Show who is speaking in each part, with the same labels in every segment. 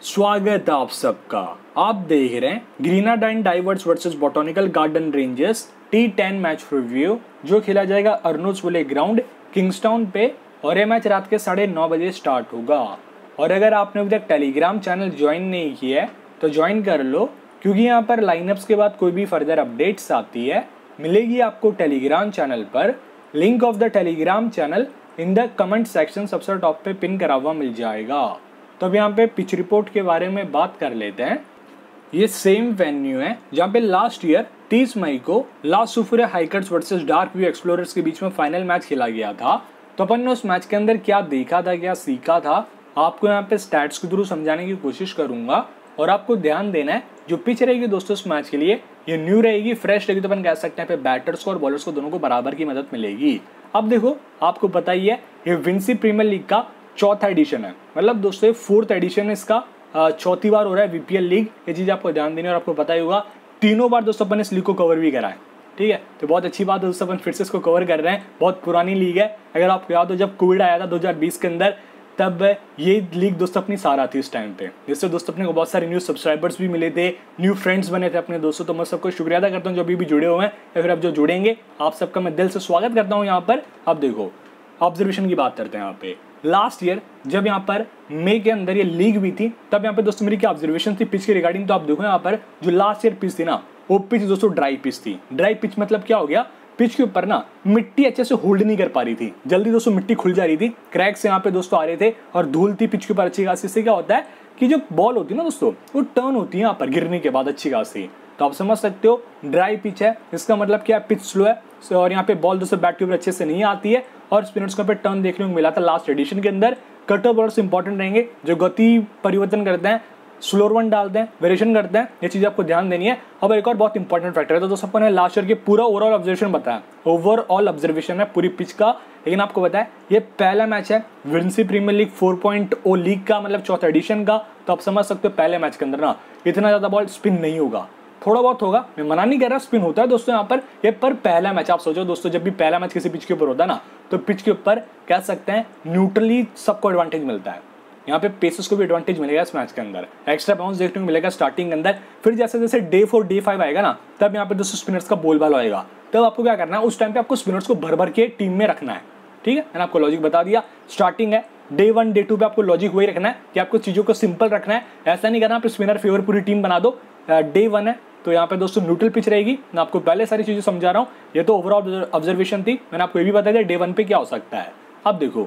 Speaker 1: स्वागत है आप सबका। आप देख रहे हैं Grenadine Divers versus Botanical Garden Rangers T10 match review, जो खेला जाएगा अर्नोट्सविले ग्राउंड किंग्सटाउन पे, और ये मैच रात के 9:30 बजे स्टार्ट होगा। और अगर आपने अभी तक टेलीग्राम चैनल ज्वाइन नहीं किया है तो ज्वाइन कर लो, क्योंकि यहाँ पर लाइनअप्स के बाद कोई भी फर्दर अपडेट्स आती है मिलेगी आपको टेलीग्राम चैनल पर। Link of the Telegram channel in the comment section सबसे टॉप पे पिन करा हुआ मिल जाएगा। तो अब यहाँ पे पिच रिपोर्ट के बारे में बात कर लेते हैं। ये सेम वेन्यू है जहाँ पे लास्ट ईयर 30 मई को last Soufriere Hikers versus Dark View Explorers के बीच में फाइनल मैच खेला गया था। तो अपन ने उस मैच के अंदर क्या देखा था, क्या सीखा था, आपको यहाँ पे स्टैट्स के थ्रू समझाने की कोशिश करूंगा। और आपको ध्यान देना है, जो पिच रहेगी दोस्तों इस मैच के लिए ये न्यू रहेगी, फ्रेश रहेगी, तो अपन कह सकते हैं पे बैटर्स को और बॉलर्स को दोनों को बराबर की मदद मिलेगी। अब देखो, आपको पता ही है ये विंसी प्रीमियर लीग का चौथा एडिशन है, मतलब दोस्तों ये 4th एडिशन है इसका, चौथी बार हो रहा है वीपीएल लीग। ये चीज़ आपको ध्यान देनी है। और आपको पता ही होगा तीनों बार दोस्तों अपन इस लीग को कवर भी करा है, ठीक है। तो बहुत अच्छी बात है दोस्तों, अपन फिर से इसको कवर कर रहे हैं। बहुत पुरानी लीग है, अगर आपको याद हो जब कोविड आया था 2020 के अंदर, तब ये लीग दोस्तों अपनी सारा थी उस टाइम पे, जिससे दोस्तों अपने को बहुत सारे न्यू सब्सक्राइबर्स भी मिले थे, न्यू फ्रेंड्स बने थे अपने दोस्तों। तो मैं सबको शुक्रिया अदा करता हूँ जो अभी भी जुड़े हुए हैं या फिर अब जो जुड़ेंगे, आप सबका मैं दिल से स्वागत करता हूँ यहाँ पर। अब देखो, ऑब्जर्वेशन की बात करते हैं यहाँ पे। लास्ट ईयर जब यहाँ पर मई के अंदर ये लीग भी थी, तब यहाँ पे दोस्तों मेरी क्या ऑब्जर्वेशन थी पिच के रिगार्डिंग। तो आप देखो यहाँ पर जो लास्ट ईयर पिच थी ना, वो पिच दोस्तों ड्राई पिच थी। ड्राई पिच मतलब क्या हो गया, पिच के ऊपर ना मिट्टी अच्छे से होल्ड नहीं कर पा रही थी, जल्दी दोस्तों मिट्टी खुल जा रही थी, क्रैक्स यहाँ पे दोस्तों आ रहे थे और धूल थी पिच के ऊपर अच्छी खासी। इससे क्या होता है कि जो बॉल होती है ना दोस्तों, वो टर्न होती है यहाँ पर गिरने के बाद अच्छी खासी। तो आप समझ सकते हो ड्राई पिच है, इसका मतलब क्या है, पिच स्लो है और यहाँ पे बॉल दोस्तों बैट के ऊपर अच्छे से नहीं आती है। और स्पिनर्स को पे टर्न देखने को मिला था लास्ट एडिशन के अंदर। कटर बॉलर्स इंपॉर्टेंट रहेंगे, जो गति परिवर्तन करते हैं, स्लोअर वन डालते हैं, वेरिएशन करते हैं, ये चीज़ आपको ध्यान देनी है। अब एक और बहुत इंपॉर्टेंट फैक्टर है, तो दोस्तों अपन ने लास्ट ईयर के पूरा ओवरऑल ऑब्जर्वेशन बताया, ओवरऑल ऑब्जर्वेशन है पूरी पिच का। लेकिन आपको बताया ये पहला मैच है विंसी प्रीमियर लीग 4.0 लीग का, मतलब चौथा एडिशन का। तो आप समझ सकते हो पहले मैच के अंदर ना इतना ज़्यादा बॉल स्पिन नहीं होगा, थोड़ा बहुत होगा, मैं मना नहीं कर रहा, स्पिन होता है दोस्तों यहाँ पर। ये पर पहला मैच, आप सोचो दोस्तों, जब भी पहला मैच किसी पिच के ऊपर होता है ना, तो पिच के ऊपर कह सकते हैं न्यूट्रली सबको एडवांटेज मिलता है। यहाँ पे पेसर्स को भी एडवांटेज मिलेगा इस मैच के अंदर, एक्स्ट्रा बाउंस देखने को मिलेगा स्टार्टिंग के अंदर। फिर जैसे जैसे डे 4 डे 5 आएगा ना, तब यहाँ पे दोस्तों स्पिनर्स का बोलबाला आएगा। तब आपको क्या करना है, उस टाइम पे आपको स्पिनर्स को भर भर के टीम में रखना है, ठीक है। मैंने आपको लॉजिक बता दिया, स्टार्टिंग है डे 1 डे 2 पे आपको लॉजिक वही रखना है कि आपको चीज़ों को सिंपल रखना है। ऐसा नहीं करना आप स्पिनर फेवर पूरी टीम बना दो। डे 1 है तो यहाँ पे दोस्तों न्यूट्रल पिच रहेगी। मैं आपको पहले सारी चीज़ें समझा रहा हूँ, ये तो ओवरऑल ऑब्जर्वेशन थी, मैंने आपको ये भी बता दिया डे 1 पे क्या हो सकता है। अब देखो,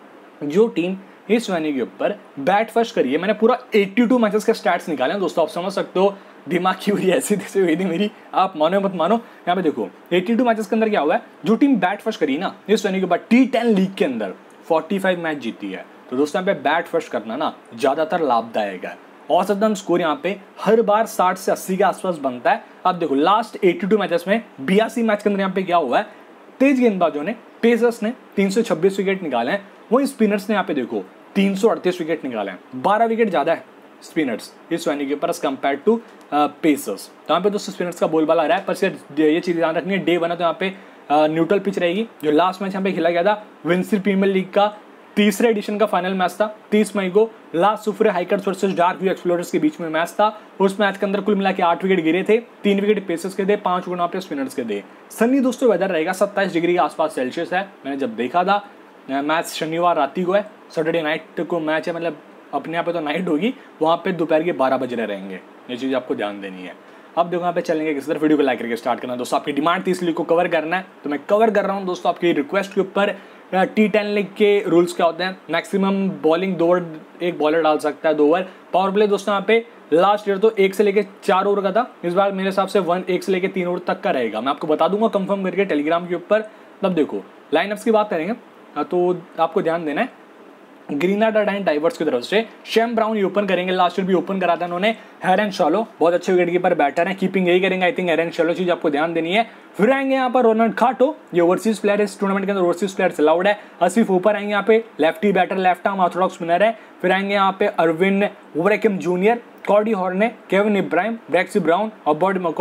Speaker 1: जो टीम इस वेन्यू के ऊपर बैट फर्स्ट करिए, मैंने पूरा 82 मैचेस के स्टैट्स निकाले हैं दोस्तों। आप समझ सकते हो दिमाग की पूरी ऐसी तैसी हुई थी मेरी, आप मानो मत मानो। यहाँ पे देखो 82 मैचेस के अंदर क्या हुआ है, जो टीम बैट फर्स्ट करी ना इस वेन्यू के ऊपर T10 लीग के अंदर 45 मैच जीती है। तो दोस्तों यहाँ पे बैट फर्स्ट करना ना ज़्यादातर लाभदायक है। औसतन स्कोर यहाँ पे हर बार 60 से 80 के आसपास बनता है। अब देखो लास्ट 82 मैचेस में 82 मैच के अंदर यहाँ पे क्या हुआ है, तेज गेंदबाजों ने, पेसर्स ने 326 विकेट निकाले हैं, वहीं स्पिनर्स ने यहाँ पे देखो 338 विकेट निकाले हैं। 12 विकेट ज़्यादा है स्पिनर्स इस वेन्यू के ऊपर एज कम्पेयर टू पेसर्स। तो यहाँ पे दोस्तों स्पिनर्स का बोलबाला रहा है। पर ये चीज़ ध्यान रखनी है, डे 1 है तो यहाँ पे न्यूट्रल पिच रहेगी। जो लास्ट मैच यहाँ पे खेला गया था विंसी प्रीमियर लीग का तीसरे एडिशन का फाइनल मैच था, 30 मई को last Soufriere Hikers versus Dark View Explorers के बीच में मैच था। उस मैच के अंदर कुल मिला के 8 विकेट गिरे थे, 3 विकेट पेसर्स के थे, 5 विकेट पे स्पिनर्स के थे। सनी दोस्तों वेदर रहेगा, 27 डिग्री के आसपास सेल्सियस है। मैंने जब देखा था मैच शनिवार रात को है, सैटरडे नाइट को मैच है, मतलब अपने यहाँ पे तो नाइट होगी, वहाँ पे दोपहर के 12 बज रहे रहेंगे। ये चीज़ आपको ध्यान देनी है। अब देखो यहाँ पे चलेंगे किस तरह, वीडियो को लाइक करके स्टार्ट करना दोस्तों। आपकी डिमांड थी इस लीग को कवर करना है, तो मैं कवर कर रहा हूँ दोस्तों आपकी रिक्वेस्ट के ऊपर। T10 लीग के रूल्स क्या होते हैं, मैक्सिमम बॉलिंग 2 ओवर, एक बॉलर डाल सकता है 2 ओवर। पावर प्ले दोस्तों यहाँ पे लास्ट ईयर तो 1 से लेके 4 ओवर का था, इस बार मेरे हिसाब से 1 से लेके 3 ओवर तक का रहेगा। मैं आपको बता दूंगा कंफर्म करके टेलीग्राम के ऊपर। तब देखो लाइनअप्स की बात करेंगे तो आपको ध्यान देना है, ग्रीनाडाइन डाइवर्स की तरफ से शैम ब्राउन ये ओपन करेंगे, लास्ट ईयर भी ओपन करा था उन्होंने। हेरन शॉलो बहुत अच्छे विकेट कीपर बैटर हैं, कीपिंग यही करेंगे आई थिंक हेरन शॉलो, चीज आपको ध्यान देनी है। फिर आएंगे यहाँ पर रोनाल्ड खाटो, ये ओवरसीज प्लेयर है, इस टूर्नामेंट के अंदर ओवरसीज प्लेयर अलाउड है। आसिफ ऊपर आएंगे यहाँ पे, lefty batter, left arm orthodox spinner है। फिर आएंगे यहाँ पे Arvin Warrican junior, Cordy Horne, Kevin Ibrahim, Braxy Brown और Bodie McCoy.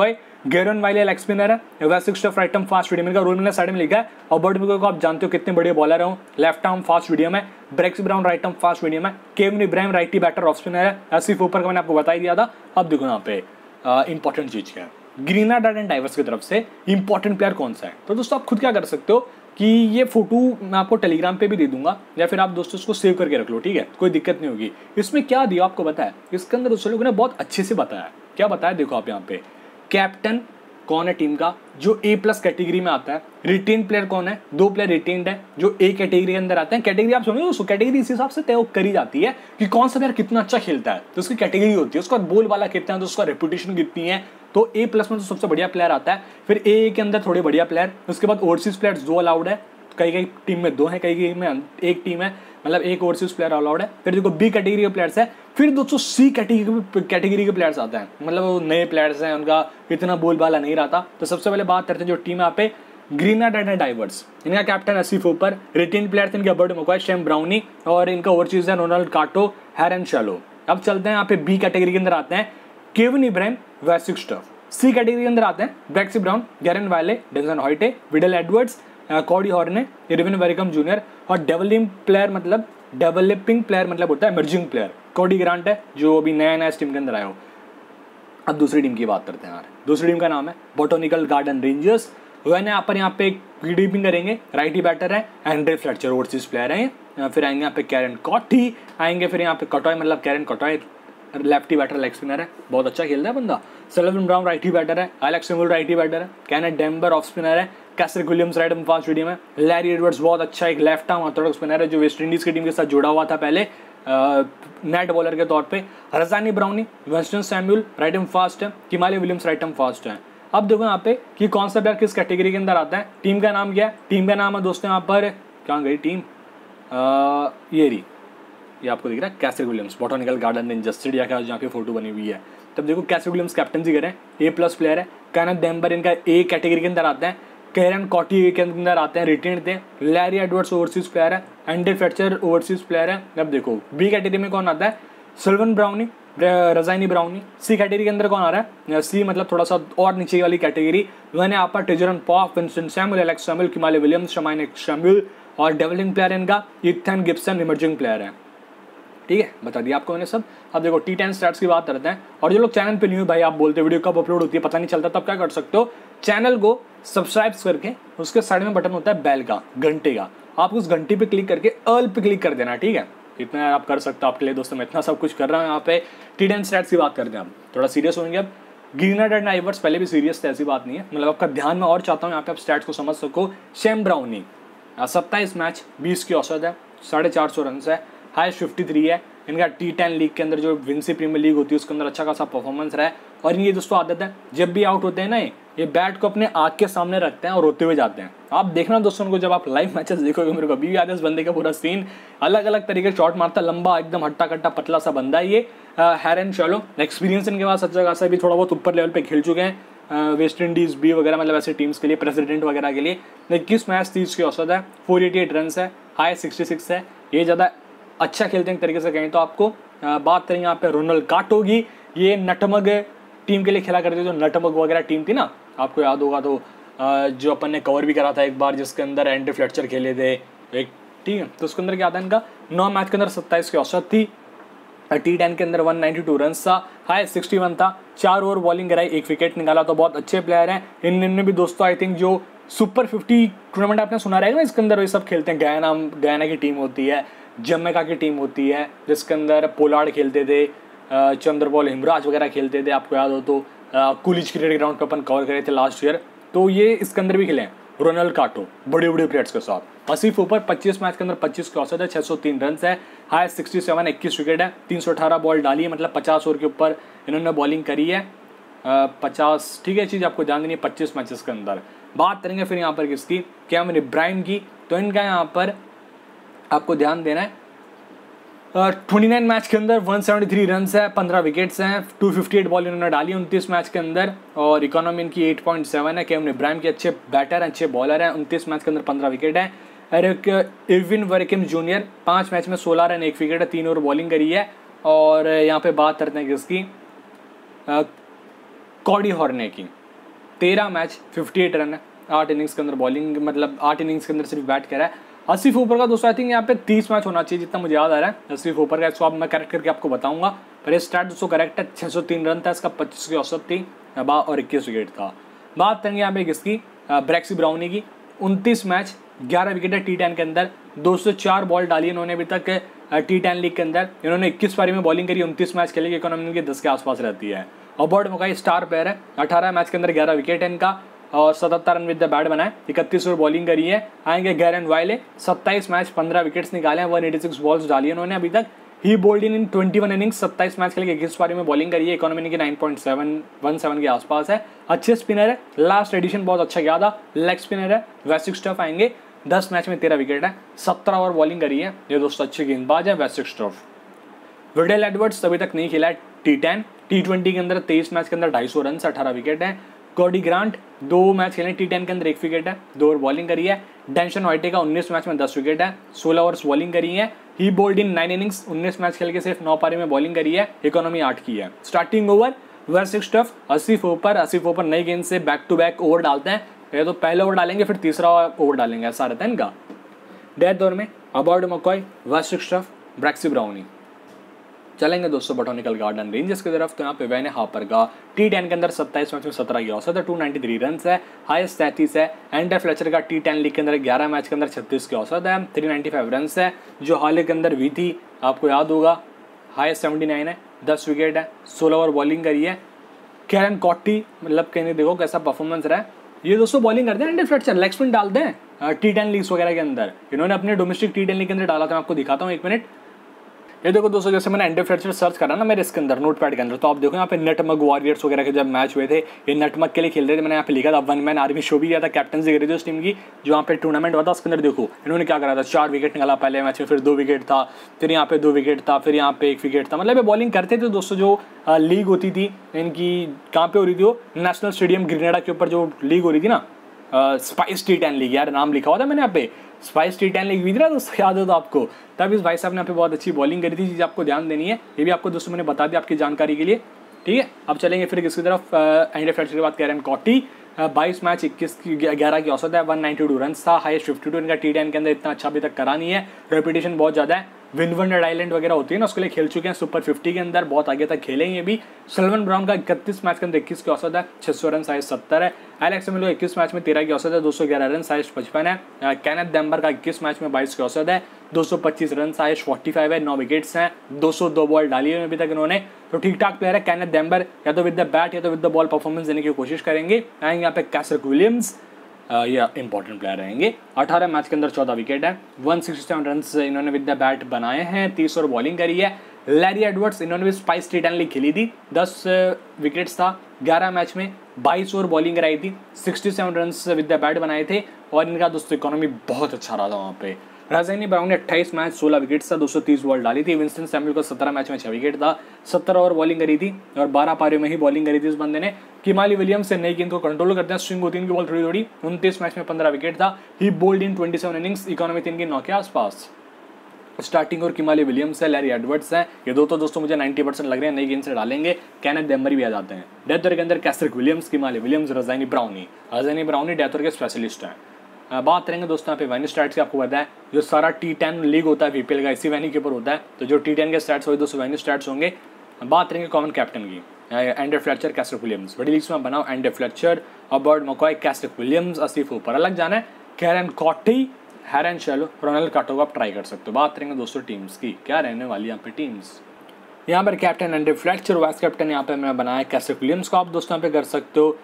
Speaker 1: Garen Wiley leg spinner है, Vasic Stuff right arm fast medium, इनका रोल मैंने साइड में लिखा है। और बर्ड मिको को आप जानते हो कितने बड़े बॉलर है, लेफ्ट आर्म फास्ट मीडियम है। Brax Brown right arm fast medium है। Kevin Ibrahim righty batter off spinner है। आसिफ ऊपर का मैंने आपको बता ही दिया था। अब देखो यहाँ पे इंपॉर्टेंट चीज क्या है, ग्रीनाडाइट एंड डाइवर्स की तरफ से इंपॉर्टेंट प्लेयर कौन सा है। तो दोस्तों आप खुद क्या कर सकते हो कि ये फोटो मैं आपको टेलीग्राम पे भी दे दूंगा, या फिर आप दोस्तों इसको सेव करके रख लो, ठीक है, कोई दिक्कत नहीं होगी। इसमें क्या दिया आपको पता है, इसके अंदर दोस्तों लोगों ने बहुत अच्छे से बताया। क्या बताया देखो आप यहाँ पे, कैप्टन कौन है टीम का जो A+ कैटेगरी में आता है, रिटेन प्लेयर कौन है, 2 प्लेयर रिटेन्ड है जो A कैटेगरी के अंदर आते हैं। कैटेगरी आप समझो दोस्तों, कैटेगरी इस हिसाब से तय करी जाती है कि कौन सा प्लेयर कितना अच्छा खेलता है, तो उसकी कैटेगरी होती है, उसका बोल वाला कितना है, तो उसका रेपुटेशन कितनी है। तो A+ में तो सबसे बढ़िया प्लेयर आता है, फिर A के अंदर थोड़े बढ़िया प्लेयर, उसके बाद ओवरसीज प्लेयर्स 2 अलाउड है, कई टीम में 2 है, कई में 1 टीम है, मतलब 1 ओवरसीज प्लेयर अलाउड है। फिर देखो B कैटेगरी के प्लेयर्स है, फिर दोस्तों C कैटेगरी के प्लेयर्स आते हैं, मतलब वो नए प्लेयर्स हैं, उनका इतना बोलबाला नहीं रहता। तो सबसे पहले बात करते हैं जो टीम है यहाँ पे ग्रीनाडाइट एंड डाइवर्स, इनका captain Asif Hooper, retain players इनके बर्ड मिको, शैम ब्राउनी, और इनका ओवरसीज है रोनाल्ड काटो, हैरन शैलो। अब चलते हैं यहाँ पे B कैटेगरी के अंदर आते हैं Kevin Ibrahim, Vasic Stuff. C category के अंदर आते हैं Braxy Brown, Garen Wiley, Denson Hoyte, Vidal Edwards, Cody Horne, Irwin Warrican junior, और डेवलपिंग प्लेयर मतलब होता है इमर्जिंग प्लेयर, कोडी ग्रांट है जो अभी नया इस टीम के अंदर आया हो। अब दूसरी टीम की बात करते हैं यार, दूसरी टीम का नाम है बोटोनिकल गार्डन रेंजर्स। वह यहाँ पे फील्डिंग करेंगे, राइटी बैटर है, एंड्रे फ्लेचर ओवरसीज प्लेयर है। फिर आएंगे यहाँ पे कैरन कॉटी आएंगे, फिर यहाँ पे कटॉय मतलब Keron Cottoy lefty batter leg spinner है, बहुत अच्छा खेलता है बंदा। सल्लिवन ब्राउन राइटी बैटर है, एलेक्स सिमुल राइटी बैटर है, कैनेट डेम्बर ऑफ स्पिनर है, Kaiser Williams right arm fast medium है, लैरी एडवर्ड्स बहुत अच्छा एक लेफ्ट आर्म ऑर्थोडॉक्स स्पिनर है जो वेस्ट इंडीज की टीम के साथ जुड़ा हुआ था पहले नेट बॉलर के तौर पे। Rajani Brownie, western Samuel right arm fast है, Kimali Williams right arm fast है। अब देखो यहाँ पे कि कौन सा प्लेयर किस कैटेगरी के अंदर आता है। टीम का नाम क्या है, टीम का नाम है दोस्तों यहाँ पर, कहाँ गई टीम, ये आपको दिख रहा है Kaiser Williams, botanical garden rangers, चिड़िया का जहाँ पे फोटो बनी हुई है। तब देखो कैसर विलियम्स कैप्टनसी करें, A+ प्लेयर है। कैनेथ डेम्बर इनका A कैटेगरी के अंदर आते हैं, कैरन कॉटी के अंदर आते हैं, रिटेन थे। लैरी एडवर्ड्स ओवरसीज प्लेयर है, एंड्रे फ्लेचर ओवरसीज प्लेयर है। अब देखो B कैटेगरी में कौन आता है, Sullivan Brownie, Rajani Brownie. C category के अंदर कौन आ रहा है, C मतलब थोड़ा सा और नीचे वाली कैटेगरी, मैंने यहाँ पर Tijran Poff, Winston Samuel, Alex Samuel, Kimali Williams, Shamain Samuel, और डेवलिंग प्लेयर इनका इथन गिब्सन इमर्जिंग प्लेयर है। ठीक है, बता दिया आपको मैंने सब। अब देखो T10 स्टार्ट्स की बात करते हैं। और जो लोग चैनल पे न्यू भाई, आप बोलते वीडियो कब अपलोड होती है पता नहीं चलता, तब क्या कर सकते हो, चैनल को सब्सक्राइब करके उसके साइड में बटन होता है बेल का, घंटे का, आप उस घंटी पे क्लिक करके ऑल पे क्लिक कर देना। ठीक है, इतना आप कर सकते हो आपके लिए दोस्तों, मैं इतना सब कुछ कर रहा हूँ यहाँ पे। T10 स्टार्ट्स की बात करते हैं, हम थोड़ा सीरियस होंगे अब। ग्रीनाडाइट एंड डाइवर्स पहले भी सीरियस थे, ऐसी बात नहीं है, मतलब आपका ध्यान में और चाहता हूँ यहाँ पे आप स्टैट्स को समझ सको। शैम ब्राउनी 27 मैच 20 की औसत है, 450 रन है, हाईएस्ट 53 है। इनका T10 लीग के अंदर जो विंसी प्रीमियर लीग होती है उसके अंदर अच्छा खासा परफॉर्मेंस रहा है। और इनकी दोस्तों आदत है, जब भी आउट होते हैं ना ये बैट को अपने आँख के सामने रखते हैं और रोते हुए जाते हैं। आप देखना दोस्तों उनको, जब आप लाइव मैचेस देखोगे, मेरे को अभी भी याद है इस बंदे का पूरा सीन, अलग अलग तरीके से शॉट मारता, लंबा एकदम हट्टा कट्टा पतला सा बंदा है ये। हैरन शैलो, एक्सपीरियंस इनके पास अच्छा खासा, भी थोड़ा बहुत ऊपर लेवल पे खेल चुके हैं वेस्ट इंडीज़ B वगैरह, मतलब ऐसे टीम्स के लिए, प्रेसिडेंट वगैरह के लिए। 21 मैच 30 की औसत है, 488 रन है, हाई 66 है, ये ज़्यादा अच्छा खेलते हैं एक तरीके से कहें तो। आपको बात करें यहाँ पे रोनाल्ड काटो की, ये नटमग टीम के लिए खेला करते थे, जो नटमग वगैरह टीम थी ना, आपको याद होगा तो, जो अपन ने कवर भी करा था एक बार, जिसके अंदर एंड्रे फ्लेचर खेले थे एक, ठीक है। तो उसके अंदर क्या था, इनका 9 मैच के अंदर 27 की औसत थी, T10 के अंदर 192 रन था, हाई 61 था, 4 ओवर बॉलिंग कराई, 1 विकेट निकाला, तो बहुत अच्छे प्लेयर हैं। इनने भी दोस्तों आई थिंक जो सुपर 50 टूर्नामेंट आपने सुना रहेगा ना, इसके अंदर ये सब खेलते हैं। गयाना की टीम होती है, जमैका की टीम होती है, जिसके अंदर पोलार्ड खेलते थे, चंद्रबॉल हिमराज वगैरह खेलते थे, आपको याद हो तो। कुलिच क्रिकेट ग्राउंड पर अपन कवर करे थे लास्ट ईयर, तो ये इसके अंदर भी खेले हैं रोनाल्ड काटो बड़े बड़े प्लेयर्स के साथ। आसिफ ऊपर 25 मैच के अंदर 25 की औसत है, 603 रन है, हाई 67, 21 विकेट है, 318 बॉल डाली है, मतलब 50 ओवर के ऊपर इन्होंने बॉलिंग करी है। 50, ठीक है, चीज़ आपको ध्यान देनी है 25 मैचेस के अंदर। बात करेंगे फिर यहाँ पर किसकी, कैमरन इब्राहिम की, तो इनका यहाँ पर आपको ध्यान देना है 29 मैच के अंदर 173 रन है, 15 विकेट्स हैं, 258 बॉल इन्होंने डाली 29 मैच के अंदर, और इकोनॉमी इनकी 8.7 है। कैमरन इब्राहिम के अच्छे बैटर हैं, अच्छे बॉलर हैं, 29 मैच के अंदर 15 विकेट है। और एक इरविन वेरिकम जूनियर 5 मैच में 16 रन 1 विकेट है, 3 ओवर बॉलिंग करी है। और यहाँ पे बात करते हैं किसकी, कॉडी हॉर्ने की। 13 मैच 58 रन है, 8 इनिंग्स के अंदर बॉलिंग, मतलब 8 इनिंग्स के अंदर सिर्फ बैट करा है। आसिफ ऊपर का दोस्तों आई थिंक यहाँ पे 30 मैच होना चाहिए जितना मुझे याद आ रहा है आसिफ ऊपर का, इसको अब मैं करेक्ट करके आपको बताऊंगा। पर ये स्टार्ट दोस्तों करेक्ट है, 603 रन था इसका, 25 की औसत थी और 21 विकेट था। बात करेंगे यहाँ पे किसकी, ब्रैक्सी ब्राउनी की। 29 मैच 11 विकेट है T10 के अंदर, 204 बॉल डाली इन्होंने अभी तक T10 लीग के अंदर। इन्होंने 21 पारी में बॉलिंग करी, 29 मैच खेले, इकोनॉमी इनकी 10 के आसपास रहती है। अबॉर्ड मकाई स्टार प्लेयर है, 18 मैच के अंदर 11 विकेट है इनका और 77 रन विद द बैट बनाए, 31 ओवर बॉलिंग करी है। आएंगे गैरन वाइले, 27 मैच 15 विकेट्स निकाले हैं, 186 बॉल्स डाली है उन्होंने अभी तक। He bowled in 21 innings, 27 match खेल के 21 पारी में बॉलिंग करी है, इकोनॉमी की 9.717 के आसपास है। अच्छे स्पिनर है, लास्ट एडिशन बहुत अच्छा गया था, लेग स्पिनर है। वैसिक स्टफ आएंगे, 10 मैच में 13 विकेट है, 17 ओवर बॉलिंग करी है, ये दोस्तों अच्छे गेंदबाज है वैसिक स्टफ। विडेल एडवर्ड्स अभी तक नहीं खेला है T10, T20 के अंदर 23 मैच के अंदर 250 रन, 18 विकेट है। कोडी ग्रांट 2 मैच खेले T10 के अंदर 1 विकेट है, 2 ओवर बॉलिंग करी है। डेंशन वाइटे का 19 मैच में 10 विकेट है, 16 ओवर्स बॉलिंग करी है। He bowled in 9 innings, 19 match खेल के सिर्फ 9 पारी में बॉलिंग करी है, इकोनॉमी 8 की है। स्टार्टिंग ओवर वैसिक स्टफ, आसिफ ऊपर नई गेंद से बैक टू बैक ओवर डालते हैं, ये तो पहले ओवर डालेंगे फिर तीसरा ओवर डालेंगे, ऐसा रहता है इनका। डेथ ओवर में अबॉर्ड मकॉय, वैसिक स्टफ, ब्रैक्सी ब्राउनी। चलेंगे दोस्तों बोटैनिकल गार्डन रेंजर्स की तरफ, तो यहाँ पे वैन हापर का T10 के अंदर 27 मैच में 17 की औसत है, 293 रन है, हाईएस्ट 33 है। एंडर फ्लेचर का T10 लीग के अंदर 11 मैच के अंदर 36 की औसत है, 395 रन है। जो हाल के अंदर हुई थी आपको याद होगा, हाईएस्ट 79 है, 10 विकेट है, 16 ओवर बॉलिंग करी है। कैरन कॉटी, मतलब कहने देखो कैसा परफॉर्मेंस रहा है, ये दोस्तों बॉलिंग करते हैं, एंडर फ्लेचर लेग स्पिन डालते हैं T10 लीग्स वगैरह के अंदर, इन्होंने अपने डोमेस्टिक T10 लीग के अंदर डाला था, मैं आपको दिखाता हूँ 1 मिनट। ये देखो दोस्तों, जैसे मैंने एंडर फ्लेचर सर्च करा ना मेरे इसके अंदर नोटपैड के अंदर, तो आप देखो यहाँ पे नटमग वॉरियर्स वगैरह के जब मैच हुए थे, ये नटमग के लिए खेल रहे थे, मैंने यहाँ पे लिखा था 1 मैन आर्मी शो भी किया था, कैप्टनसी करी थी उस टीम की, जो यहाँ पे टूर्नामेंट हुआ था। उसके अंदर देखो इन्होंने क्या करा था, 4 विकेट निकाला पहले मैच में, फिर 2 विकेट था, फिर यहाँ पे 2 विकेट था, फिर यहाँ पे 1 विकेट था, मतलब ये बॉलिंग करते थे दोस्तों। जो लीग होती थी इनकी, कहाँ पे हो रही थी वो, नेशनल स्टेडियम ग्रेनेडा के ऊपर जो लीग हो रही थी ना, स्पाइस T10 लीग, यार नाम लिखा हुआ था मैंने यहाँ पे, स्पाइस T10 लीग भी था दोस्तों, याद हो तो आपको। तब इस भाई साहब ने यहाँ पे बहुत अच्छी बॉलिंग करी थी, चीज़ आपको ध्यान देनी है, ये भी आपको दोस्तों मैंने बता दिया आपकी जानकारी के लिए, ठीक है। अब चलेंगे फिर किसकी तरफ, एंडर फ्लेचर के बाद कैरन कॉटी, 22 मैच 11 की औसत है, 192 रन था, हाईएस्ट 52 इनका T10 के अंदर, इतना अच्छा अभी तक करा नहीं है, रेपुटेशन बहुत ज़्यादा है। विंडवर्ड आइलैंड वगैरह होती है ना, उसके लिए खेल चुके हैं सुपर 50 के अंदर, बहुत आगे तक खेले हैं ये भी। सल्वन ब्राउन का 31 मैच के अंदर 21 की औसत है, 600 रन, हाईएस्ट 70 है। एलेक्स मिलो 21 मैच में 13 की औसत है, 211 रन, हाईएस्ट 55 है। कैनेथ डेम्बर का 21 मैच में 22 की औसत है, 225 रन, हाईएस्ट 45 है, 9 विकेट्स हैं, 202 बॉल डाली है अभी तक इन्होंने, तो ठीक ठाक प्लेयर है कैनेथ डेम्बर, या तो विद द बैट या तो विद द बॉल परफॉर्मेंस देने की कोशिश करेंगे। आएंगे यहाँ पे कैसरिक विलियम्स, ये इंपॉर्टेंट प्लेयर रहेंगे, 18 मैच के अंदर 14 विकेट है, 167 रन इन्होंने विद द बैट बनाए हैं, 30 ओवर बॉलिंग करी है। लैरी एडवर्ड्स, इन्होंने भी स्पाइस T10 लीग खेली थी, 10 विकेट्स था, 11 मैच में 22 ओवर बॉलिंग कराई थी, 67 रन विद द बैट बनाए थे, और इनका दोस्तों इकोनॉमी बहुत अच्छा रहा था वहाँ पे। राजधानी ब्राउन ने 28 मैच 16 विकेट था, 230 बॉल डाली थी। विंस्टन सैमुअल को 17 मैच में 6 विकेट था, 70 ओवर बॉलिंग करी थी और 12 पारियों में ही बॉलिंग करी थी इस बंदे ने। किमाली विलियम्स से नई गेंद को कंट्रोल करते हैं, स्विंग होती है इनकी बॉल थोड़ी थोड़ी, 29 मैच में 15 विकेट था। He bowled in 27 innings, economy 3 की 9 के आसपास। स्टार्टिंग और किमाली विलियम्स है, लैरी एडवर्ड्स है, ये दो तो दोस्तों मुझे 90% लग रहे हैं नई गेंद से डालेंगे। कैनेथ डेम्बर भी आ जाते हैं। डेथ ओवर के अंदर Kesrick Williams, Kimali Williams, Rajani Brownie death over के स्पेशलिस्ट हैं। बात करेंगे दोस्तों यहाँ पे वैन्यू स्टैट्स की, आपको पता है जो सारा T10 लीग होता है VPL का इसी वैन्यू के ऊपर होता है, तो जो T10 के स्टैट्स होंगे दोस्तों वैन्यू स्टैट्स होंगे। बात करेंगे कॉमन कैप्टन की, एंडर फ्लेचर, कैसरिक विलियम्स। बड़ी लीग्स में बनाओ Andre Fletcher, Obed McCoy, Kesrick Williams, आसिफ ऊपर अलग जाना है, Kieron Cottoy, Hayron Shallow, Ronald Cato को आप ट्राई कर सकते हो। बात करेंगे दोस्तों टीम्स की, क्या रहने वाली यहाँ पे टीम्स। यहाँ पर captain Andre Fletcher, vice captain यहाँ पे मैंने बनाया कैसरिक विलियम्स को, आप दोस्तों यहाँ पे कर सकते हो।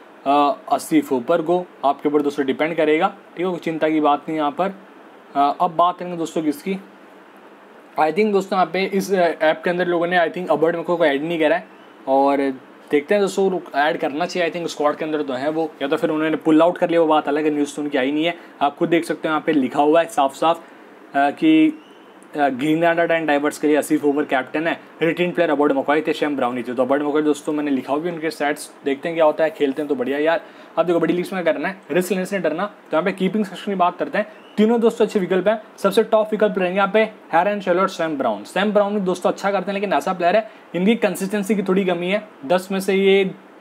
Speaker 1: आसिफ ऊपर को आपके ऊपर दोस्तों डिपेंड करेगा, ठीक है, कोई चिंता की बात नहीं यहाँ पर। अब बात करेंगे दोस्तों किसकी, आई थिंक दोस्तों यहाँ पे इस ऐप के अंदर लोगों ने आई थिंक अबॉर्ड मको को ऐड नहीं करा है, और देखते हैं दोस्तों ऐड करना चाहिए। आई थिंक स्क्वाड के अंदर तो है वो, या तो फिर उन्होंने पुल आउट कर लिया, वो बात अलग है, न्यूज़ तो उनकी आई नहीं है। आप खुद देख सकते हो यहाँ पे लिखा हुआ है साफ साफ कि ग्रीनलैंड एंड डाइवर्स के लिए आसिफ ऊपर कैप्टन है, रिटेन प्लेयर अबॉर्ड मकॉय थे, शैम ब्राउनी थे। तो अबॉर्ड मकॉय दोस्तों मैंने लिखा हुआ भी उनके स्टैट्स, देखते हैं क्या होता है, खेलते हैं तो बढ़िया यार। अब देखो बड़ी लीग्स में करना है, रिस्क लेने से डरना, तो यहाँ पे कीपिंग सेक्शन की बात करते हैं। तीनों दोस्तों अच्छे विकल्प हैं, सबसे टॉप विकल्प रहेंगे यहाँ पे हैरन शेलो और सैम ब्राउन। सैम ब्राउन दोस्तों अच्छा करते हैं, लेकिन ऐसा प्लेयर है इनकी कंसिस्टेंसी की थोड़ी कमी है, 10 में से ये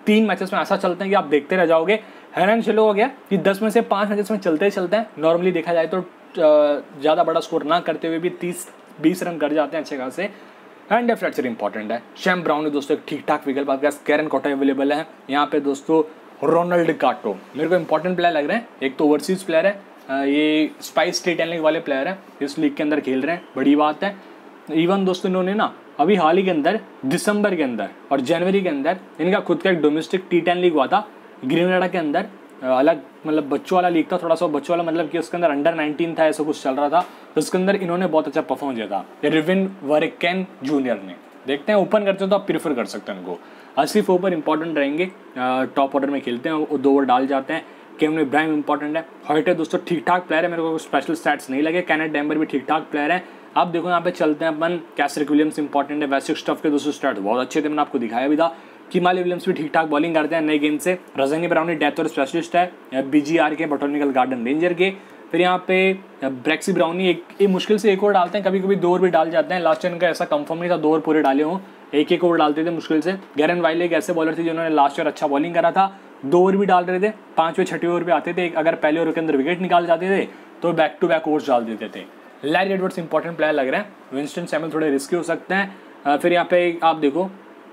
Speaker 1: 3 मैचेस में ऐसा चलते हैं कि आप देखते रह जाओगे। हैरन चलो हो गया कि 10 में से 5 मैचेस में चलते ही चलते हैं। नॉर्मली देखा जाए तो ज़्यादा बड़ा स्कोर ना करते हुए भी 30-20 रन कर जाते हैं अच्छे खासे। एंड डेफिनेटली इंपॉर्टेंट है। शैम ब्राउनी दोस्तों एक ठीक ठाक विकल्प, आपके पास कैरन कोटा अवेलेबल है यहाँ पे दोस्तों। रोनाल्ड काटो मेरे को इंपॉर्टेंट प्लेयर लग रहे हैं। एक तो ओवरसीज प्लेयर है, ये स्पाइस T10 लीग वाले प्लेयर है, इस लीग के अंदर खेल रहे हैं, बड़ी बात है। इवन दोस्तों इन्होंने ना अभी हाल ही के अंदर दिसंबर के अंदर और जनवरी के अंदर इनका खुद का एक डोमेस्टिक T10 लीग हुआ था ग्रीनलैंड के अंदर। अलग मतलब बच्चों वाला लीग था, थोड़ा सा बच्चों वाला मतलब कि उसके अंदर अंडर 19 था, ऐसा कुछ चल रहा था। तो उसके अंदर इन्होंने बहुत अच्छा परफॉर्म किया था रिविन वरेकेन जूनियर ने। देखते हैं ओपन करते हो तो आप प्रीफर कर सकते हैं उनको। आसिफ ओवर इंपॉर्टेंट रहेंगे, टॉप ऑर्डर में खेलते हैं, 2 ओवर डाल जाते हैं। केविन इब्राहिम इंपॉर्टेंट है। हॉयटे दोस्तों ठीक ठाक प्लेयर है, मेरे को स्पेशल स्टैट्स नहीं लगे। कैनेट डैम्बर भी ठीक ठाक प्लेयर है। आप देखो यहाँ पे चलते हैं अपन। कैसरिक विलियम्स इंपॉर्टेंट है। वैसिक स्टफ के दोस्तों स्टैट्स बहुत अच्छे थे, मैंने आपको दिखाया भी था। किमाली विलियम्स भी ठीक ठाक बॉलिंग करते हैं नए गेंद से। रजनी ब्राउनी डेथ और स्पेशलिस्ट है BGR के बॉटनिकल गार्डन रेंजर के। फिर यहाँ पे ब्रेक्सी ब्राउनी एक मुश्किल से 1 ओवर डालते हैं, कभी कभी 2 ओवर भी डाल जाते हैं। लास्ट ईयर का ऐसा कंफर्म नहीं था 2 ओवर पूरे डाले हों, 1-1 ओवर डालते थे मुश्किल से। गैरन वाइले एक ऐसे बॉलर थे जिन्होंने लास्ट ईयर अच्छा बॉलिंग करा था, 2 ओवर भी डाल रहे थे, 5वें 6वें ओवर पे आते थे। अगर पहले ओवर के अंदर विकेट निकाल जाते थे तो बैक टू बैक ओवर्स डाल देते थे। लैरी एडवर्ड्स इंपॉर्टेंट प्लेयर लग रहे हैं। विंस्टन सैमुअल थोड़े रिस्की हो सकते हैं। फिर यहाँ पे आप देखो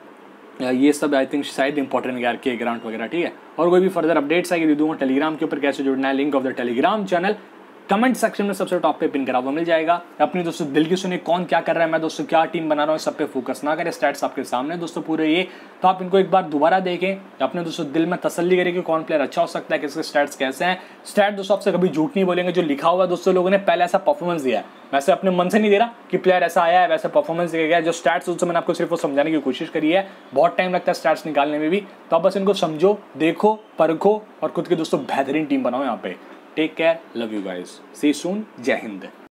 Speaker 1: ये सब आई थिंक शायद इंपॉर्टेंट यार के ग्रांट वगैरह, ठीक है। और कोई भी फर्दर अपडेट्स आएगी दे दूँगा टेलीग्राम के ऊपर। कैसे जुड़ना है, link of the Telegram channel comment section में सबसे टॉप पे पिन करा हुआ मिल जाएगा। अपनी दोस्तों दिल की सुनिए, कौन क्या कर रहा है, मैं दोस्तों क्या टीम बना रहा हूँ, सब पे फोकस ना करें। स्टैट्स आपके सामने दोस्तों पूरे ये, तो आप इनको एक बार दोबारा देखें, अपने दोस्तों दिल में तसल्ली करें कि कौन प्लेयर अच्छा हो सकता है, किसके स्टैट्स कैसे हैं। स्टैट दोस्तों आपसे कभी झूठ नहीं बोलेंगे, जो लिखा हुआ है दोस्तों लोगों ने पहले ऐसा परफॉर्मेंस दिया है, वैसे अपने मन से नहीं दे रहा कि प्लेयर ऐसा आया है वैसे परफॉर्मेंस दिया गया है। जो स्टैट्स दोस्तों मैंने आपको सिर्फ वो समझाने की कोशिश करी है, बहुत टाइम लगता है स्टैट्स निकालने में भी, तो आप बस इनको समझो, देखो, परखो और खुद की दोस्तों बेहतरीन टीम बनाओ यहाँ पे। Take care, love you guys, see soon, जय हिंद।